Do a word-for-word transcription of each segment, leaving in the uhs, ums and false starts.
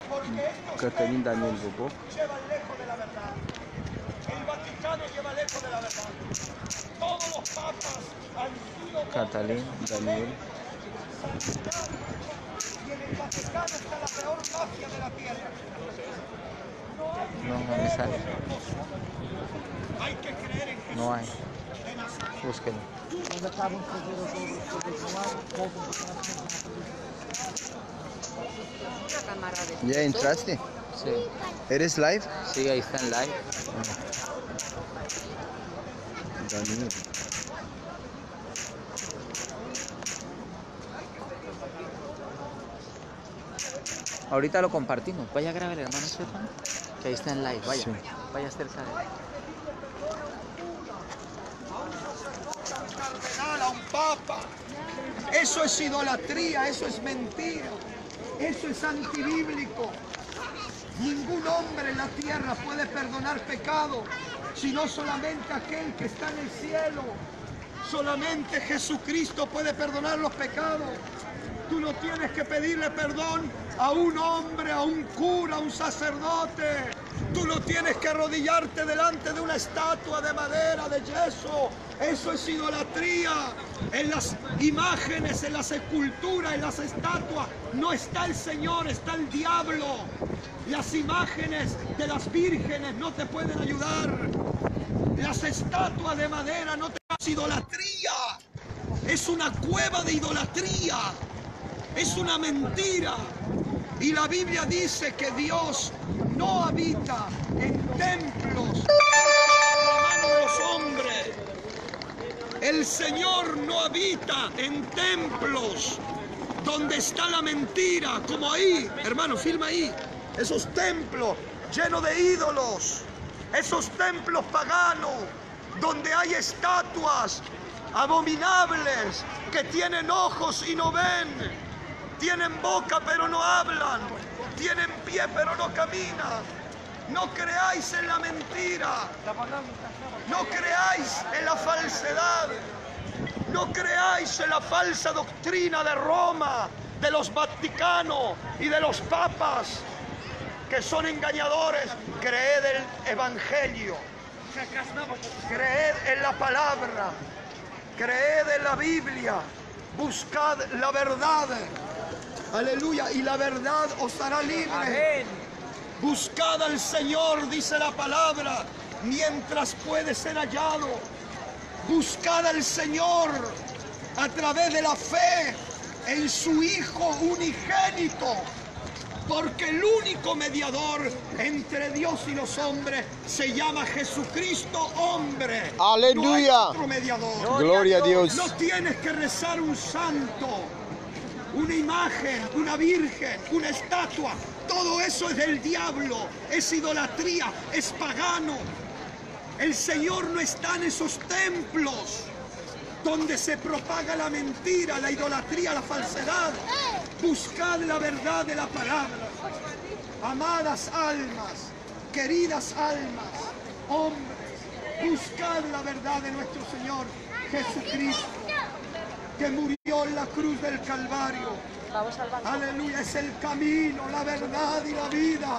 Cătălin Daniel Boboc. Llevan lejos de la verdad. El Vaticano lleva lejos de la verdad. Todos los papas han sido Cătălin Daniel. y en el Vaticano está la peor mafia de la tierra. No, no me sale. Hay que creer en Jesús. No hay. Búsquenlo. Quando acabam de fazer as obras todas no ar, voltam para trás. ¿Ya entraste? Sí, ¿Eres live? sí, ahí está en live. Daniel. Ahorita lo compartimos. Vaya a grabar el hermano Estefano, que ahí está en live. Vaya, Sí. vaya cerca de él. Cardenal, a un papa. Eso es idolatría, eso es mentira. Eso es antibíblico. Ningún hombre en la tierra puede perdonar pecado, sino solamente aquel que está en el cielo. Solamente Jesucristo puede perdonar los pecados. Tú no tienes que pedirle perdón a un hombre, a un cura, a un sacerdote. Tú no tienes que arrodillarte delante de una estatua de madera, de yeso. Eso es idolatría. En las imágenes, en las esculturas, en las estatuas, no está el Señor, está el diablo. Las imágenes de las vírgenes no te pueden ayudar. Las estatuas de madera no te... Es idolatría. Es una cueva de idolatría. Es una mentira. Y la Biblia dice que Dios no habita en templos en la mano de los hombres. El Señor no habita en templos donde está la mentira, como ahí, hermano, filma ahí. Esos templos llenos de ídolos, esos templos paganos donde hay estatuas abominables que tienen ojos y no ven. Tienen boca pero no hablan, tienen pie pero no caminan. No creáis en la mentira, no creáis en la falsedad, no creáis en la falsa doctrina de Roma, de los Vaticanos y de los papas, que son engañadores. Creed el Evangelio, creed en la palabra, creed en la Biblia, buscad la verdad. Aleluya, y la verdad os hará libre. Amén. Buscad al Señor, dice la palabra, mientras puede ser hallado. Buscad al Señor a través de la fe en su Hijo unigénito, porque el único mediador entre Dios y los hombres se llama Jesucristo hombre. Aleluya. No hay otro mediador. Gloria a Dios. No tienes que rezar un santo, una imagen, una virgen, una estatua. Todo eso es del diablo, es idolatría, es pagano. El Señor no está en esos templos donde se propaga la mentira, la idolatría, la falsedad. Buscad la verdad de la palabra. Amadas almas, queridas almas, hombres, buscad la verdad de nuestro Señor Jesucristo, que murió en la cruz del Calvario. Aleluya, es el camino, la verdad y la vida.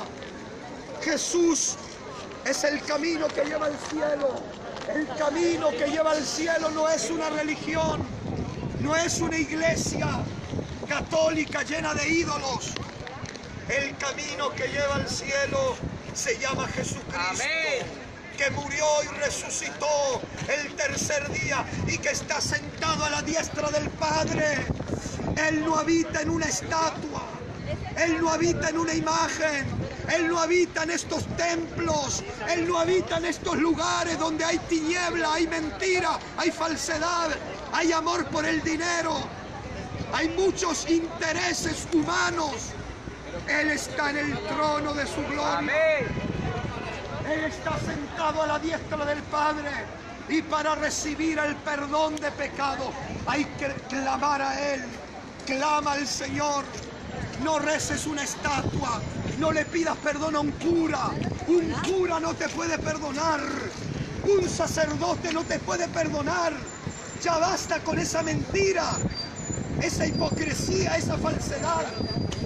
Jesús es el camino que lleva al cielo. El camino que lleva al cielo no es una religión, no es una iglesia católica llena de ídolos. El camino que lleva al cielo se llama Jesucristo. Amén. Que murió y resucitó el tercer día y que está sentado a la diestra del Padre. Él no habita en una estatua, Él no habita en una imagen, Él no habita en estos templos, Él no habita en estos lugares donde hay tiniebla, hay mentira, hay falsedad, hay amor por el dinero, hay muchos intereses humanos. Él está en el trono de su gloria. Amén. Él está sentado a la diestra del Padre y para recibir el perdón de pecado hay que clamar a Él. Clama al Señor. No reces una estatua. No le pidas perdón a un cura. Un cura no te puede perdonar. Un sacerdote no te puede perdonar. Ya basta con esa mentira, esa hipocresía, esa falsedad.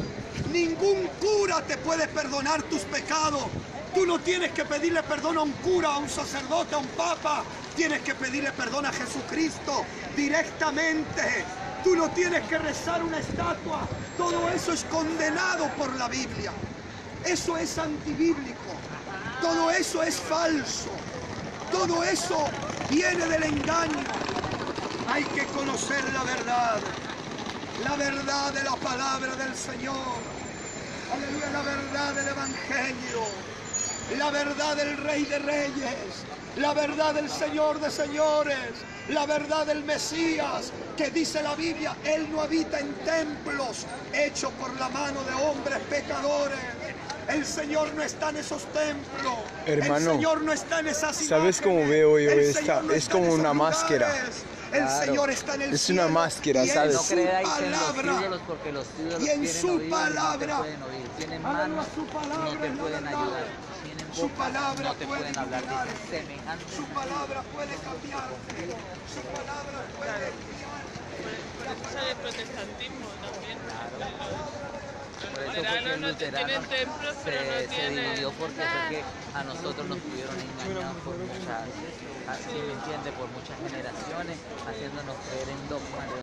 Ningún cura te puede perdonar tus pecados. Tú no tienes que pedirle perdón a un cura, a un sacerdote, a un papa. Tienes que pedirle perdón a Jesucristo directamente. Tú no tienes que rezar una estatua. Todo eso es condenado por la Biblia. Eso es antibíblico. Todo eso es falso. Todo eso viene del engaño. Hay que conocer la verdad. La verdad de la palabra del Señor. Aleluya, la verdad del Evangelio. La verdad del Rey de Reyes. La verdad del Señor de Señores. La verdad del Mesías, que dice la Biblia, Él no habita en templos hechos por la mano de hombres pecadores. El Señor no está en esos templos. Hermano, el Señor no está en esas imágenes. ¿sabes cómo veo yo El esta? Señor no Es está en como esos una lugares. máscara. El Claro. Señor está en el Es una cielo, máscara, y en ¿sabes? No su creáis en los palabra, ídolos porque los ídolos y en tienen su oídos y no te palabra. pueden oír. Tienen Aleluya, manos su y palabra no te es la pueden verdad. ayudar. Tienen Su boca palabra no te puede pueden hablar. liberar. Dicen semejante. Su palabra puede cambiar. Su palabra puede guiar. Eso del protestantismo también. Por eso Luteranos porque el no luterano tienen templos, pero se, no se tienen- dividió porque fue que a nosotros nos tuvieron engañados por muchas, así me entiende, por muchas generaciones, haciéndonos creer en dogmas.